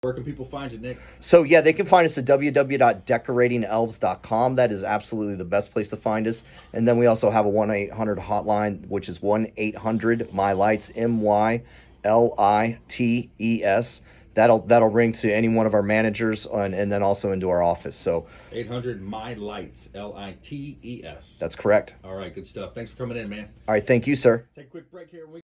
Where can people find you, Nick? So, yeah, they can find us at www.decoratingelves.com. That is absolutely the best place to find us. And then we also have a 1-800 hotline, which is 1-800-MYLIGHTS, MYLITES. That'll ring to any one of our managers and then also into our office. So 800 My Lights, LITES. That's correct. All right, good stuff. Thanks for coming in, man. All right, thank you, sir. Take a quick break here.